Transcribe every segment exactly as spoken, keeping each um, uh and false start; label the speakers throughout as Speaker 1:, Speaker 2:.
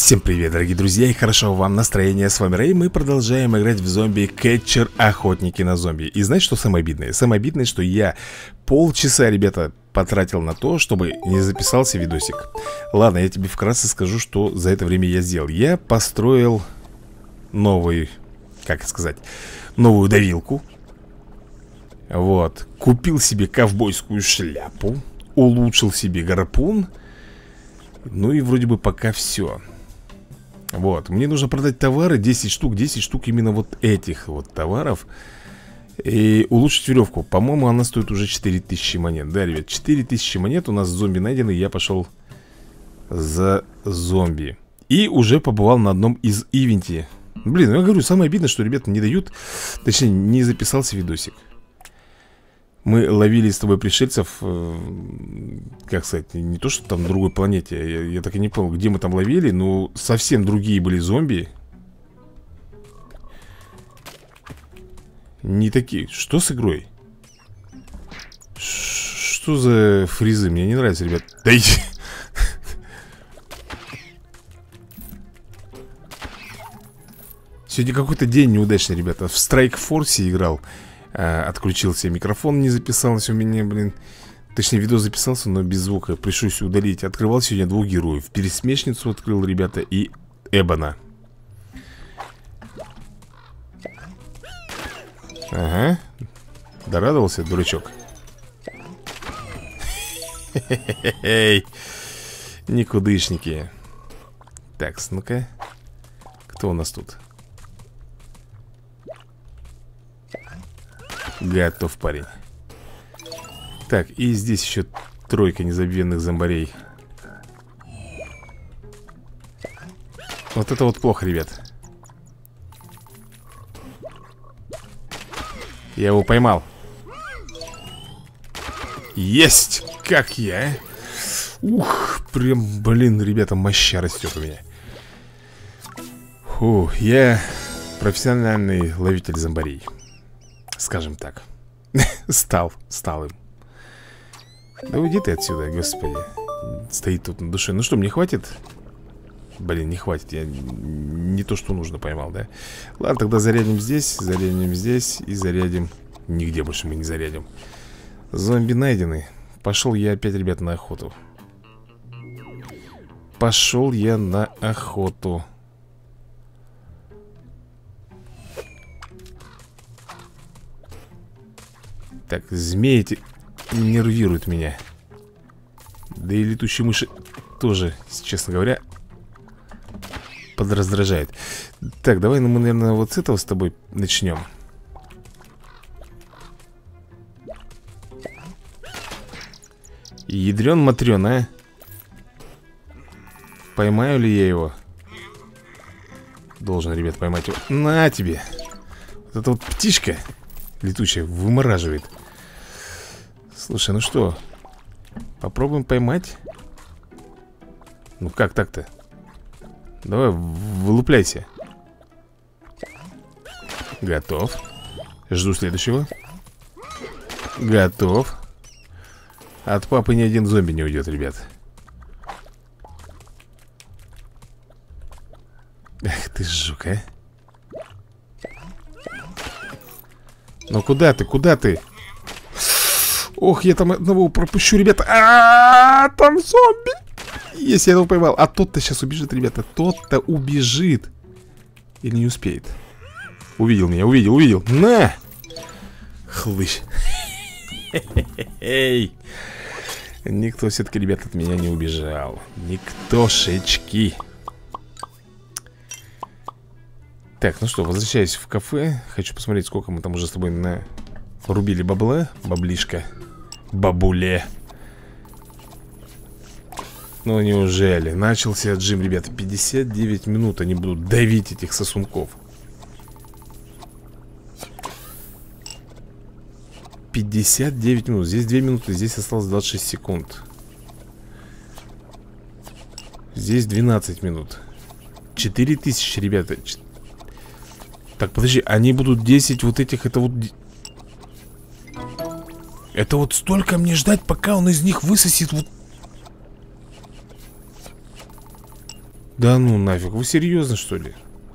Speaker 1: Всем привет, дорогие друзья, и хорошо вам настроение. С вами Рэй, мы продолжаем играть в зомби Кетчер, охотники на зомби. И знаете, что самое обидное? Самое обидное, что я полчаса, ребята, потратил на то, чтобы не записался видосик. Ладно, я тебе вкратце скажу, что за это время я сделал. Я построил новый, как сказать, новую давилку. Вот, купил себе ковбойскую шляпу, улучшил себе гарпун. Ну и вроде бы пока все. Вот, мне нужно продать товары, десять штук, десять штук именно вот этих вот товаров. И улучшить веревку. По-моему, она стоит уже четыре тысячи монет. Да, ребят, четыре тысячи монет. У нас зомби найдены, я пошел за зомби. И уже побывал на одном из ивенте. Блин, ну я говорю, самое обидное, что ребята не дают. Точнее, не записался видосик. Мы ловили с тобой пришельцев, э, как сказать, не то, что там на другой планете. Я, я так и не понял, где мы там ловили. Но совсем другие были зомби. Не такие. Что с игрой? Ш что за фризы? Мне не нравится, ребят. Да иди. Сегодня какой-то день неудачный, ребята. В Strike Force играл. А, отключился микрофон, не записался у меня, блин. Точнее, видео записался, но без звука. Пришлось удалить. Открывал сегодня двух героев. Пересмешницу открыл, ребята, и Эбона. Ага. Дорадовался, дурачок. Хе-хе-хе-хей. Никудышники. Так, ну-ка. Кто у нас тут? Готов, парень. Так, и здесь еще тройка незабвенных зомбарей. Вот это вот плохо, ребят. Я его поймал. Есть! Как я, а? Ух, прям, блин, ребята, моща растет у меня. Фу, я профессиональный ловитель зомбарей. Скажем так. Стал, стал им. Да уйди ты отсюда, господи. Стоит тут на душе. Ну что, мне хватит? Блин, не хватит. Я не то, что нужно поймал, да? Ладно, тогда зарядим здесь, зарядим здесь и зарядим. Нигде больше мы не зарядим. Зомби найдены. Пошел я опять, ребят, на охоту. Пошел я на охоту. Так, змеи эти нервируют меня. Да и летучие мыши тоже, честно говоря, подраздражает. Так, давай, ну мы, наверное, вот с этого с тобой начнем. Ядрен-матрен, а? Поймаю ли я его? Должен, ребят, поймать его. На тебе! Вот эта вот птичка летучая вымораживает. Слушай, ну что, попробуем поймать? Ну как так-то? Давай, вылупляйся. Готов. Жду следующего. Готов. От папы ни один зомби не уйдет, ребят. Эх ты жук, а. Ну куда ты, куда ты? Ох, я там одного пропущу, ребята. А-а-а, там зомби. Если я его поймал. А тот-то сейчас убежит, ребята. Тот-то убежит. Или не успеет. Увидел меня, увидел, увидел. На! Хлыщ. Никто все-таки, ребята, от меня не убежал. Никтошечки. Так, ну что, возвращаюсь в кафе. Хочу посмотреть, сколько мы там уже с тобой нарубили бабла. Баблишка. Бабуле. Ну неужели? Начался джим, ребята. пятьдесят девять минут они будут давить этих сосунков. пятьдесят девять минут. Здесь две минуты, здесь осталось двадцать шесть секунд. Здесь двенадцать минут. четыре тысячи, ребята. Так, подожди, они будут десять вот этих, это вот... Это вот столько мне ждать, пока он из них высосет вот... Да ну нафиг, вы серьезно что ли?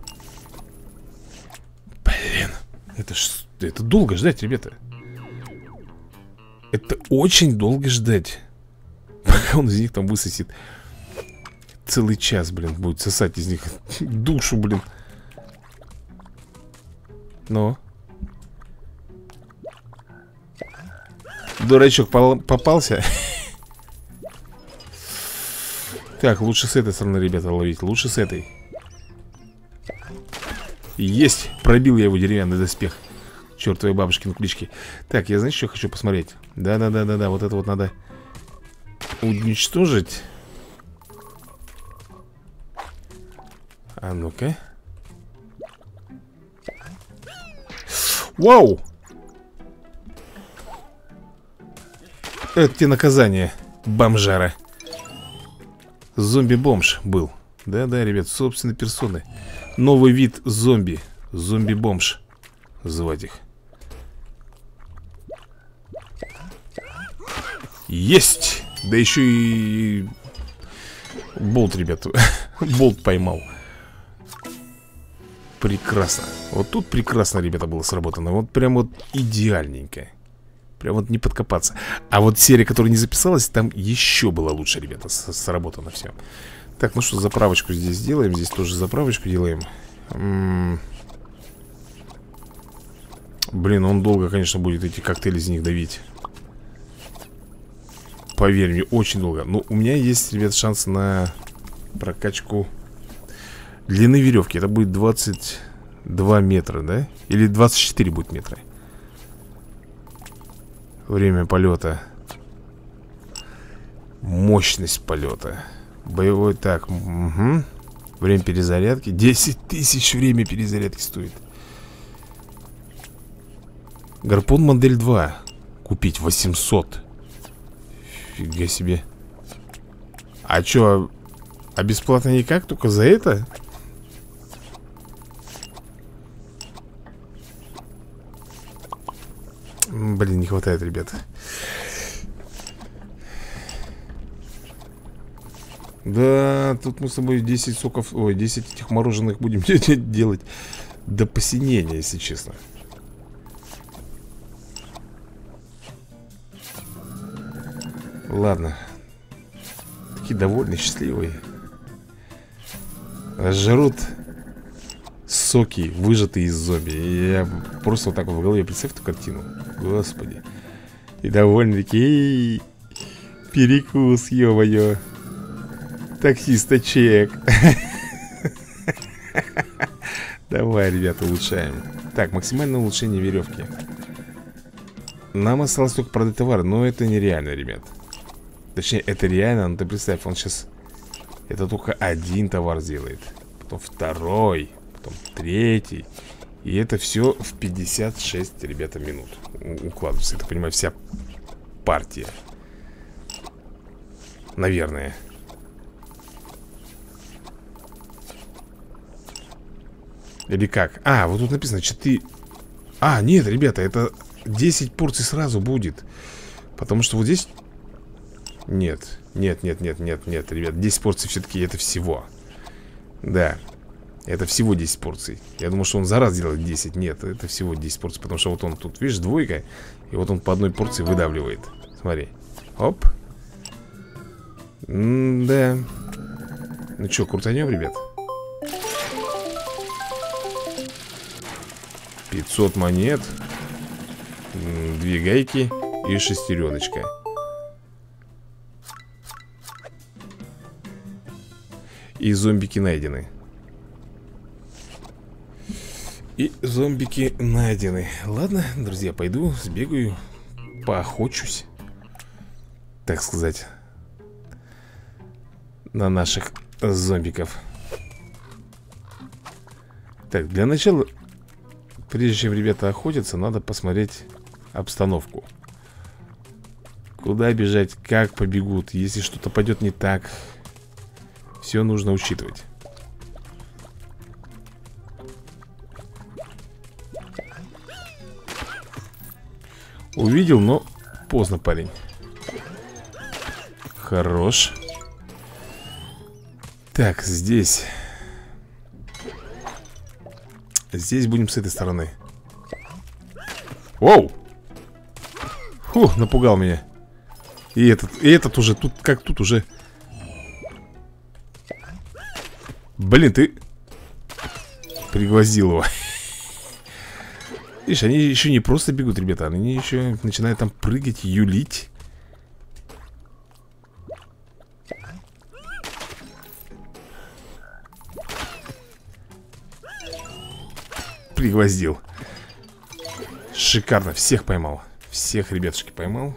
Speaker 1: Блин, это ж... Это долго ждать, ребята. Это очень долго ждать. Пока он из них там высосет. Целый час, блин, будет сосать из них душу, блин. Но дурачок попался. Так, лучше с этой стороны, ребята, ловить. Лучше с этой. Есть! Пробил я его деревянный доспех. Чертовой бабушкин клички. Так, я, знаешь, что хочу посмотреть? Да-да-да-да-да, вот это вот надо уничтожить. А ну-ка. Вау! Это тебе наказание, бомжара. Зомби-бомж был. Да-да, ребят, собственной персоны. Новый вид зомби. Зомби-бомж. Звать их. Есть! Да еще и... Болт, ребят. Болт поймал. Прекрасно. Вот тут прекрасно, ребята, было сработано. Вот прям вот идеальненько. Прям вот не подкопаться. А вот серия, которая не записалась, там еще было лучше, ребята, сработано все. Так, ну что, заправочку здесь сделаем. Здесь тоже заправочку делаем. М-м- Блин, он долго, конечно, будет эти коктейли из них давить. Поверь мне, очень долго. Но у меня есть, ребят, шанс на прокачку длины веревки. Это будет двадцать два метра, да? Или двадцать четыре будет метра. Время полета. Мощность полета. Боевой, так, угу. Время перезарядки. десять тысяч время перезарядки стоит. Гарпун модель два. Купить восемьсот. Фига себе. А чё, а бесплатно никак? Только за это? Блин, не хватает, ребята. Да, тут мы с собой десять соков. Ой, десять этих мороженых будем делать до посинения, если честно. Ладно. Такие довольные, счастливые. Жрут соки, выжатые из зомби. Я просто вот так вот в голове представь эту картину. Господи. И довольны такие. Перекус, ё-моё. Таксиста чек. Давай, ребята, улучшаем. Так, максимальное улучшение веревки. Нам осталось только продать товар, но это нереально, ребят. Точнее, это реально, но ты представь, он сейчас... Это только один товар сделает. Потом второй, потом третий. И это все в пятьдесят шесть, ребята, минут укладывается. Я так понимаю, вся партия. Наверное. Или как? А, вот тут написано четыре. А, нет, ребята, это десять порций сразу будет. Потому что вот здесь... Нет, нет, нет, нет, нет, нет, ребят, десять порций все-таки это всего. Да, это всего десять порций. Я думал, что он за раз делает десять. Нет, это всего десять порций. Потому что вот он тут, видишь, двойка. И вот он по одной порции выдавливает. Смотри, оп. М-да. Ну что, крутанем, ребят? пятьсот монет. Две гайки и шестереночка. И зомбики найдены. И зомбики найдены. Ладно, друзья, пойду, сбегаю, поохочусь, так сказать, на наших зомбиков. Так, для начала, прежде чем ребята охотятся, надо посмотреть обстановку. Куда бежать, как побегут. Если что-то пойдет не так, все нужно учитывать. Увидел, но поздно, парень. Хорош. Так, здесь. Здесь будем с этой стороны. Оу! Фу, напугал меня. И этот, и этот уже, тут как тут уже. Блин, ты пригвоздил его. Видишь, они еще не просто бегут, ребята. Они еще начинают там прыгать, юлить. Пригвоздил. Шикарно, всех поймал. Всех, ребятушки, поймал.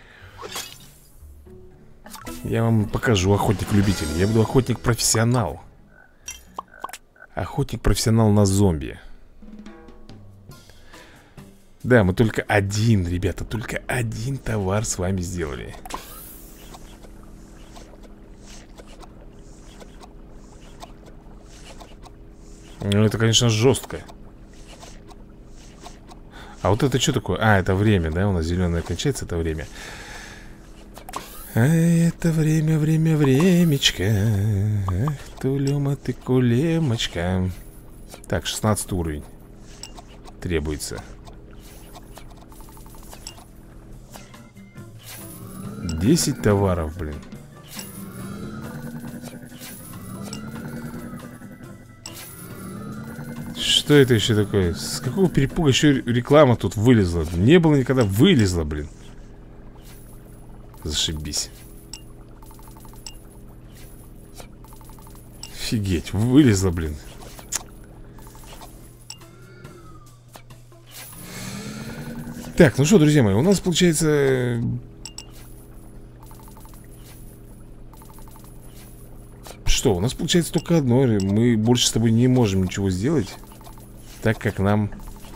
Speaker 1: Я вам покажу охотник-любитель. Я буду охотник-профессионал. Охотник-профессионал на зомби. Да, мы только один, ребята, только один товар с вами сделали. Ну, это, конечно, жестко. А вот это что такое? А, это время, да? У нас зеленое кончается, это время. А это время, время, времечко. Ах, тулема ты кулемочка. Так, шестнадцатый уровень требуется. десять товаров, блин. Что это еще такое? С какого перепуга еще реклама тут вылезла? Не было никогда, вылезла, блин. Зашибись. Офигеть, вылезла, блин. Так, ну что, друзья мои, у нас получается... Что, у нас получается только одно. Мы больше с тобой не можем ничего сделать, так как нам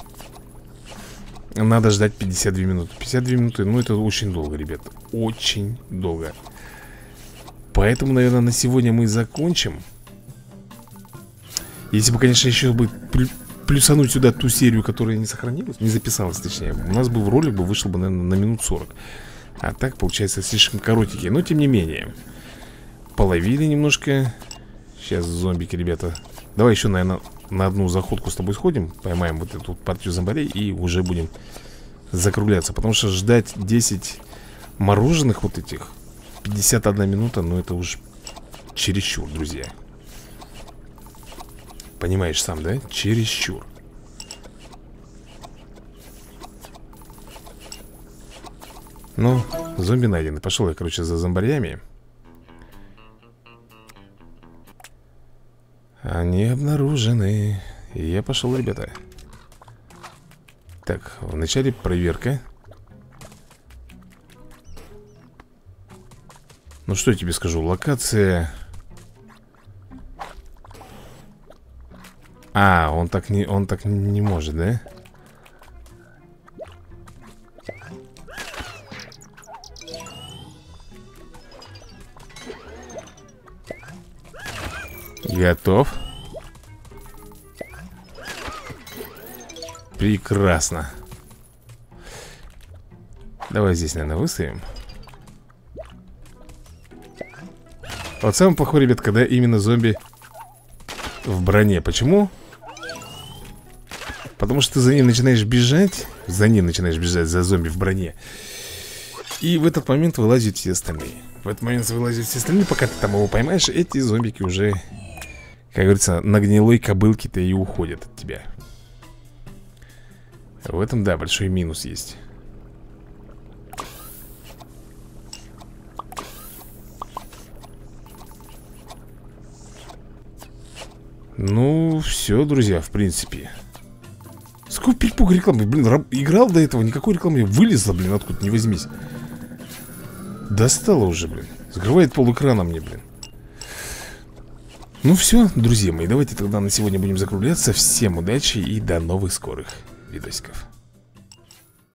Speaker 1: надо ждать пятьдесят две минуты. пятьдесят две минуты, ну это очень долго, ребят. Очень долго. Поэтому, наверное, на сегодня мы закончим. Если бы, конечно, еще бы плюсануть сюда ту серию, которая не сохранилась, не записалась, точнее, у нас бы в ролик бы вышел бы, наверное, на минут сорок. А так, получается, слишком коротенькие. Но, тем не менее, половили немножко. Сейчас зомбики, ребята. Давай еще, наверное, на одну заходку с тобой сходим. Поймаем вот эту партию зомбарей и уже будем закругляться. Потому что ждать десять мороженых вот этих пятьдесят одна минута, ну это уж чересчур, друзья. Понимаешь сам, да? Чересчур. Ну, зомби найдены. Пошел я, короче, за зомбарями. Они обнаружены. И я пошел, ребята. Так, вначале проверка. Ну что я тебе скажу, локация. А, он так не, он так не может, да? Готов. Прекрасно. Давай здесь, наверное, выставим. Вот самое плохое, ребят, когда именно зомби в броне. Почему? Потому что ты за ним начинаешь бежать. За ним начинаешь бежать, за зомби в броне. И в этот момент вылазят все остальные. В этот момент вылазят все остальные. Пока ты там его поймаешь, эти зомбики уже, как говорится, на гнилой кобылке-то и уходят от тебя. В этом, да, большой минус есть. Ну, все, друзья, в принципе. Сколько перепуга рекламы, блин, играл до этого, никакой рекламы. Вылезла, блин, откуда не возьмись. Достала уже, блин. Закрывает пол экрана мне, блин. Ну все, друзья мои, давайте тогда на сегодня будем закругляться. Всем удачи и до новых скорых видосиков.